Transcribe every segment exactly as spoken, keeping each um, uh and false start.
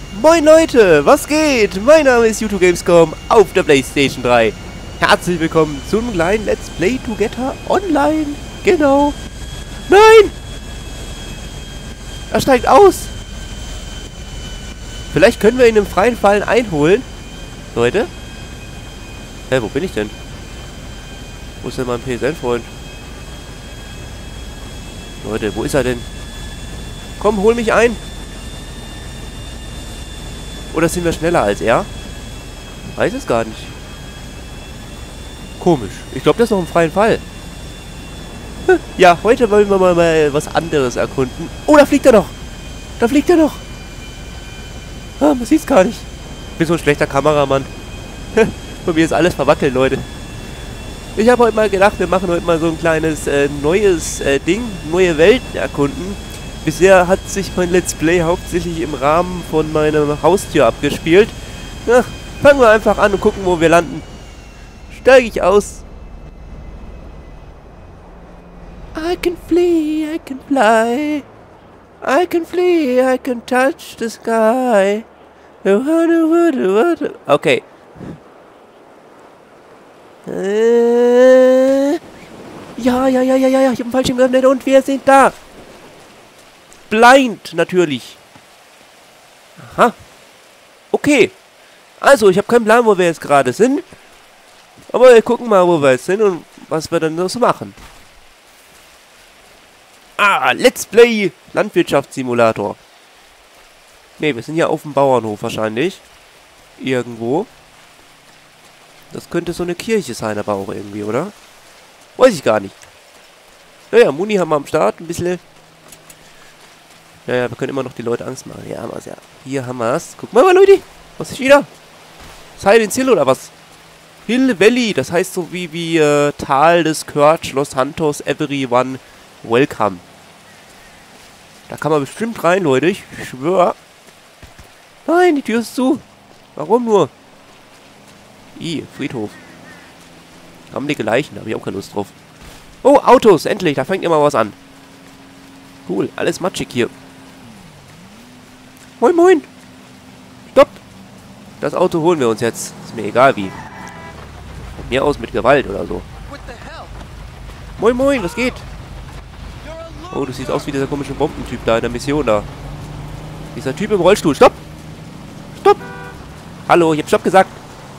Moin Leute, was geht? Mein Name ist YouTube Gamescom auf der PlayStation drei. Herzlich willkommen zum kleinen Let's Play Together Online. Genau. Nein! Er steigt aus. Vielleicht können wir ihn im freien Fallen einholen. Leute? Hä, wo bin ich denn? Wo ist denn mein P S N-Freund? Leute, wo ist er denn? Komm, hol mich ein. Oder sind wir schneller als er? Weiß es gar nicht. Komisch. Ich glaube, das ist noch im freien Fall. Ja, heute wollen wir mal, mal was anderes erkunden. Oh, da fliegt er noch. Da fliegt er noch. Ah, man sieht es gar nicht. Ich bin so ein schlechter Kameramann. Bei mir ist alles verwackelt, Leute. Ich habe heute mal gedacht, wir machen heute mal so ein kleines äh, neues äh, Ding. Neue Welten erkunden. Bisher hat sich mein Let's Play hauptsächlich im Rahmen von meiner Haustür abgespielt. Na, fangen wir einfach an und gucken, wo wir landen. Steige ich aus. I can flee, I can fly. I can flee, I can touch the sky. Okay. Äh, ja, ja, ja, ja, ja, ich habe einen Fallschirm geöffnet und wir sind da. Blind, natürlich. Aha. Okay. Also, ich habe keinen Plan, wo wir jetzt gerade sind. Aber wir gucken mal, wo wir jetzt sind und was wir dann so machen. Ah, Let's Play Landwirtschaftssimulator. Ne, wir sind ja auf dem Bauernhof wahrscheinlich. Irgendwo. Das könnte so eine Kirche sein, aber auch irgendwie, oder? Weiß ich gar nicht. Naja, Muni haben wir am Start. Ein bisschen... Naja, wir können immer noch die Leute Angst machen. Ja, haben wir's ja. Hier haben wir es. Guck mal, mal, Leute. Was ist wieder? Silent Hill oder was? Hill Valley. Das heißt so wie, wie äh, Tal des Kirch, Los Santos, Everyone, Welcome. Da kann man bestimmt rein, Leute. Ich schwöre. Nein, die Tür ist zu. Warum nur? I, Friedhof. Haben die Leichen, da habe ich auch keine Lust drauf. Oh, Autos, endlich. Da fängt immer was an. Cool, alles matschig hier. Moin, moin. Stopp. Das Auto holen wir uns jetzt. Ist mir egal wie. Von mir aus mit Gewalt oder so. Moin, moin, was geht? Oh, du siehst aus wie dieser komische Bombentyp da in der Mission da. Dieser Typ im Rollstuhl. Stopp. Stopp. Hallo, ich hab Stopp gesagt.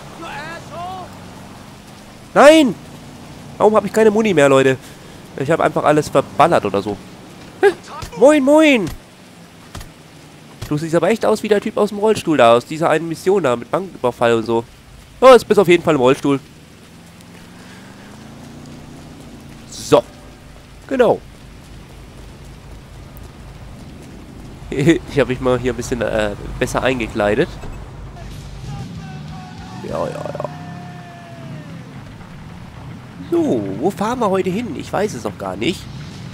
Nein. Warum habe ich keine Muni mehr, Leute? Ich habe einfach alles verballert oder so. Hä? Moin, moin. Du siehst aber echt aus wie der Typ aus dem Rollstuhl da, aus dieser einen Mission da, mit Banküberfall und so. Oh, jetzt bist du auf jeden Fall im Rollstuhl. So. Genau. Ich habe mich mal hier ein bisschen äh, besser eingekleidet. Ja, ja, ja. So, wo fahren wir heute hin? Ich weiß es noch gar nicht.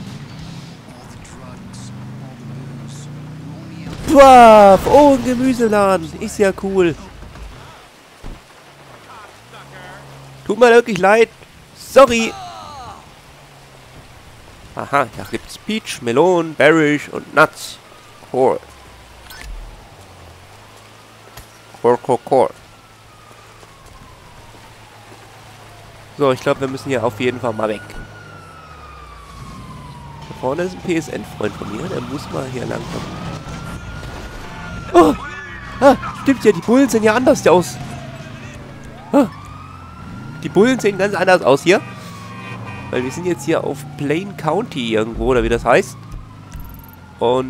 Wow, oh, ein Gemüseladen. Ist ja cool. Tut mir wirklich leid. Sorry. Aha, da gibt's Peach, Melon, Berries und Nuts. Cool. Cool, cool, cool. So, ich glaube, wir müssen hier auf jeden Fall mal weg. Da vorne ist ein P S N-Freund von mir. Der muss mal hier lang kommen. Oh! Ah, stimmt ja, die Bullen sehen ja anders aus. Ah, die Bullen sehen ganz anders aus hier. Weil wir sind jetzt hier auf Plain County irgendwo, oder wie das heißt. Und...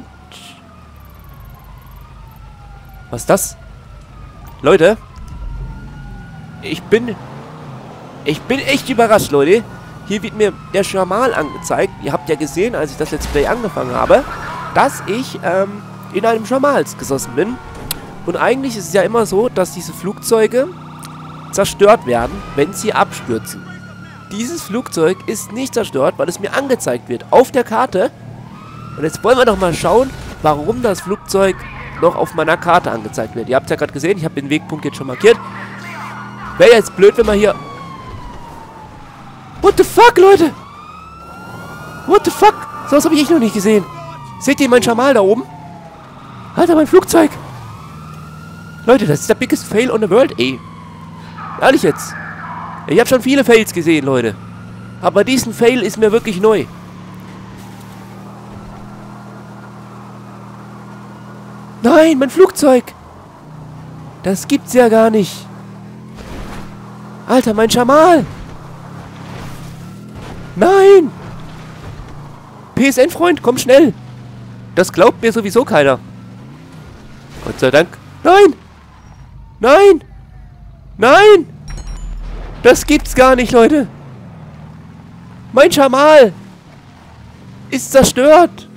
Was ist das? Leute. Ich bin... Ich bin echt überrascht, Leute. Hier wird mir der Schamal angezeigt. Ihr habt ja gesehen, als ich das Let's Play angefangen habe, dass ich ähm, in einem Schamals gesessen bin. Und eigentlich ist es ja immer so, dass diese Flugzeuge zerstört werden, wenn sie abstürzen. Dieses Flugzeug ist nicht zerstört, weil es mir angezeigt wird auf der Karte. Und jetzt wollen wir doch mal schauen, warum das Flugzeug noch auf meiner Karte angezeigt wird. Ihr habt es ja gerade gesehen, ich habe den Wegpunkt jetzt schon markiert. Wäre jetzt blöd, wenn man hier... What the fuck, Leute? What the fuck? So was habe ich echt noch nicht gesehen. Seht ihr meinen Schamal da oben? Alter, mein Flugzeug. Leute, das ist der biggest fail on the world, ey. Ehrlich jetzt. Ich habe schon viele Fails gesehen, Leute. Aber diesen Fail ist mir wirklich neu. Nein, mein Flugzeug. Das gibt's ja gar nicht. Alter, mein Schamal. Nein. P S N-Freund, komm schnell. Das glaubt mir sowieso keiner. Gott sei Dank. Nein. Nein. Nein. Das gibt's gar nicht, Leute. Mein Schamal ist zerstört.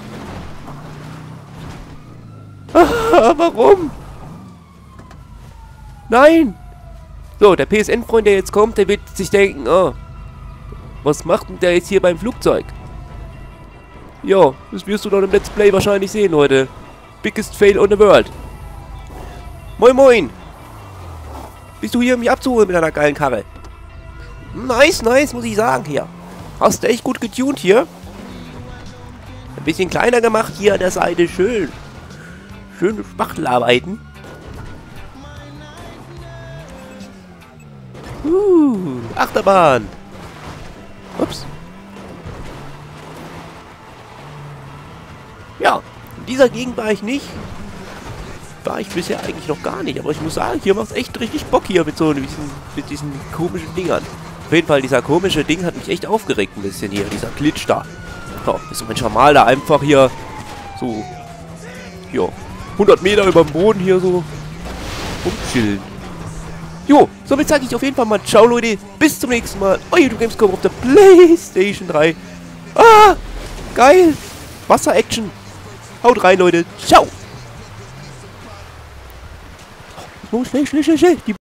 Ah, warum? Nein. So, der P S N-Freund, der jetzt kommt, der wird sich denken, oh, was macht denn der jetzt hier beim Flugzeug? Ja, das wirst du dann im Let's Play wahrscheinlich sehen, Leute. Biggest fail on the world. Moin, moin. Bist du hier, um mich abzuholen mit einer geilen Karre? Nice, nice, muss ich sagen, hier. Hast du echt gut getuned hier. Ein bisschen kleiner gemacht hier an der Seite. Schön. Schöne Spachtelarbeiten. Uh, Achterbahn. Ups. Ja, in dieser Gegend war ich nicht. War ich bisher eigentlich noch gar nicht. Aber ich muss sagen, hier macht es echt richtig Bock hier mit so diesen, mit diesen komischen Dingern. Auf jeden Fall, dieser komische Ding hat mich echt aufgeregt ein bisschen hier. Dieser Glitch da. So, ist mein Schamal da einfach hier so, ja, hundert Meter über dem Boden hier so rumchillen. Jo, somit sage ich auf jeden Fall mal ciao, Leute. Bis zum nächsten Mal. Euer YouTube Gamescom auf der PlayStation drei. Ah, geil. Wasser-Action. Haut rein, Leute. Ciao. Oh, schnell, schnell, schnell, schnell. Die